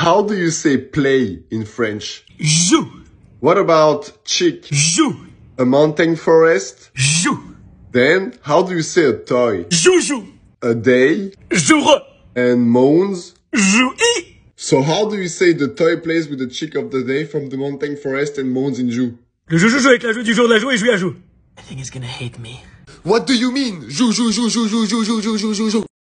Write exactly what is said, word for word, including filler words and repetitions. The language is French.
How do you say play in French? Joue. What about chick? Joue. A mountain forest? Joue. Then, how do you say a toy? Joujou. A day? Jour. And moans? Joui. So how do you say the toy plays with the chick of the day from the mountain forest and moans in joue? Le joujou joue avec la joue du jour de la joue et joue à joue. I think he's gonna hate me. What do you mean? Joue, joue, joue, joue, joue, joue, joue, joue, joue, joue.